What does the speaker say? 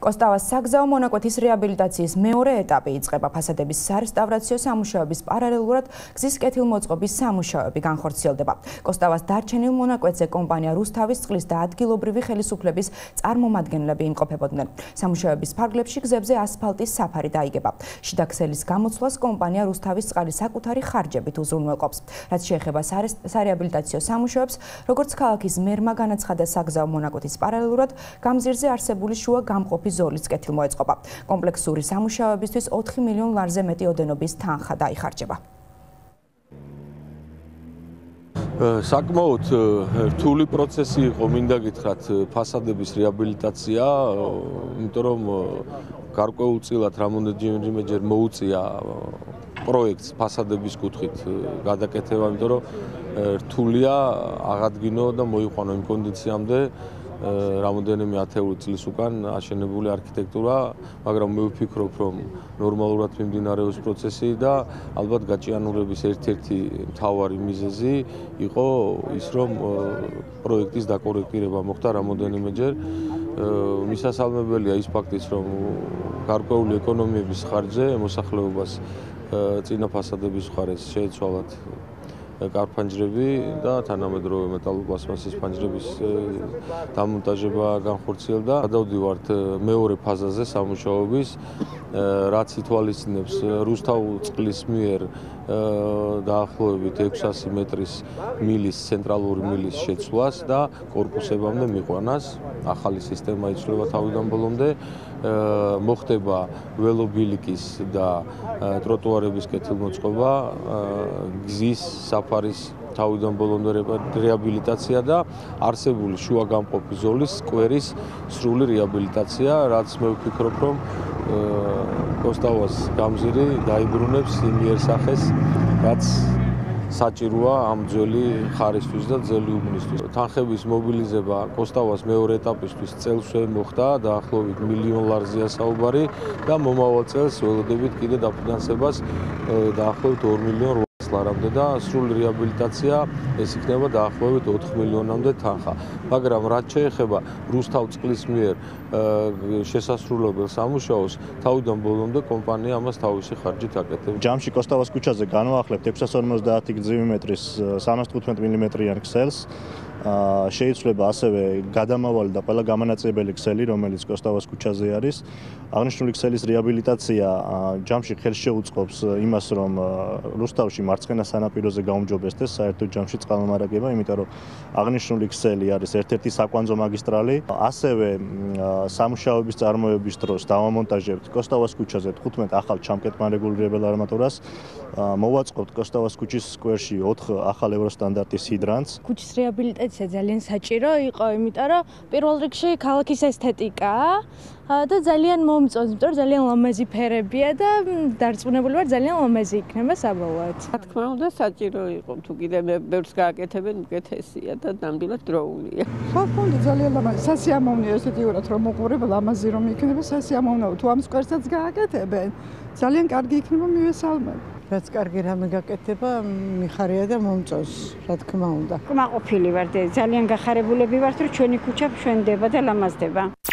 კოსტავას საგზაო მონაკვეთის რეაბილიტაციის მეორე ეტაპი იწყება. ფასადების სარესტავრაციო სამუშაოების პარალელურად გზის კეთილმოწყობის სამუშაოები განხორციელდება. კოსტავას დარჩენილ მონაკვეთზე კომპანია რუსთავის წყლის და ადგილობრივი ხელისუფლების წარმომადგენლები იმყოფებოდნენ. სამუშაოების ფარგლებში გზებზე ასფალტის საფარი დაიგება. შიდა ქსელის გამოცვლას კომპანია რუსთავის წყალი საკუთარი ხარჯებით უზრუნველყოფს. რაც შეეხება სარეაბილიტაციო სამუშაოებს, როგორც ქალაქის მერმა განაცხადა, საგზაო მონაკვეთის პარალელურად გამზირზე არსებული შუა გამყოფი ზოლის კეთილმოეწყობა. კომპლექსური სამუშაოებისთვის 4 მილიონ ლარზე მეტი ოდენობის თანხა დაიხარჯება. საკმაოდ რთული პროცესი იყო, მინდა გითხრათ, ფასადების რეაბილიტაცია, იმიტომ რომ გარკვეულწილად რამდენიმეჯერ მოუწია პროექტს ფასადების კუთხით გადაკეთება, იმიტომ რომ რთულია აღადგინო და მოიყვანო იმ კონდიციამდე რამდენიმე ათეული წლის უკან აშენებული არქიტექტურა, მაგრამ მე ვფიქრობ, რომ ნორმალურად მიმდინარეობს პროცესი და ალბათ გაჭიანურების ერთ-ერთი მთავარი მიზეზი იყო ის, რომ პროექტის დაკორექტირება მოხდა რამდენიმეჯერ. მისასალმებელია ის ფაქტიც, რომ გარკვეული ეკონომიების ხარჯზე მოსახლეობას წინა ფასადების მხარეს შეეცვალათ კარფანჯრები და თანამედროვე მეტალურ-პლასმასის ფანჯრების დამონტაჟება განხორციელდა. გადავდივართ მეორე ფაზაზე სამუშაოების, რაც ითვალისწინებს რუსთავ წყლის მიერ დაახლოებით 600 მეტრის მილის ცენტრალური მილის შეცვლას და კორპუსებამდე მიყვანას. ახალი სისტემა იცვლება თავიდან ბოლომდე. მოხდება ველობილიკის და ტროტუარების კეთილმოწყობა, გზის საფარის თავიდან ბოლომდე რეაბილიტაცია და არსებული შუა გამყოფი ზოლის სკვერის სრული რეაბილიტაცია, რაც მე ვფიქრობ, რომ კოსტავას გამზირი დაიბრუნებს იმ იერსახეს, რაც საჭიროა ამ ძველი ხარისთვის და ძველი უბნისთვის. თანხების მობილიზება კოსტავას მეორე ეტაპისთვის წელსვე მოხდა, დაახლოებით მილიონ ლარზეა საუბარი და მომავალ წელს ველოდებით კიდე დაფინანსებას დაახლოებით 2 მილიონ ლარამდე და სრული რეაბილიტაცია ეს იქნება დაახლოებით 4 მილიონამდე თანხა. მაგრამ რაც შეეხება რუსთავ წყლის მიერ შესასრულებელ სამუშაოს, თავიდან ბოლომდე კომპანია ამას თავისი ხარჯით აკეთებს. ჯამში კოსტავას ქუჩაზე განვაახლებთ 650 გრძივი მეტრის 315 მმ-იან ქსელს. შეიცვლება ასევე გადამავალი და ყველა გამანაწილებელი ქსელი, რომელიც კოსტავას ქუჩაზე არის. აღნიშნული ქსელის რეაბილიტაცია ჯამში ხელს შეუწყობს იმას, რომ რუსთავში მარცხენა სანაპიროზე გაუმჯობესდეს საერთო ჯამში წყალმომარაგება, იმიტომ რომ აღნიშნული ქსელი არის ერთ-ერთი საკვანძო მაგისტრალი. ასევე სამუშაოების წარმოების დროს დავამონტაჟებთ კოსტავას ქუჩაზე 15 ახალ ჩამკეტման რეგულირებელ არმატურას. მოვაწყობთ კოსტავას ქუჩის სკვერში 4 ახალ ევროსტანდარტის ჰიდრანტს. ქუჩის რეაბილიტაცია ძალიან საჭირო იყო, იმიტომ რომ პირველ რიგში ქალაქის ესთეტიკაა და ძალიან მომწონს, იმიტომ რომ ძალიან ლამაზი ფერებია და დარწმუნებული ვარ, ძალიან ლამაზი იქნება საბოლოოდ. რა თქმა უნდა, საჭირო იყო, თუ კიდე ბევრს გააკეთებენ, უკეთესია და ნამდვილად დროულია. რა თქმა უნდა, ძალიან ლამაზი, სასიამოვნოა ესთეტიურად რომ მოყურება, ლამაზი რომ იქნება, სასიამოვნოა, თუ ამ სკვერსაც გააკეთებენ, ძალიან კარგი იქნება, მივესალმებ. რაც კარგი რამე გაკეთება, მიხარია და მომწონს, რა თქმა უნდა. კმაყოფილი ვარ და ძალიან გახარებულები ვართ, რომ ჩვენი ქუჩა შვენდება და ლამაზდება.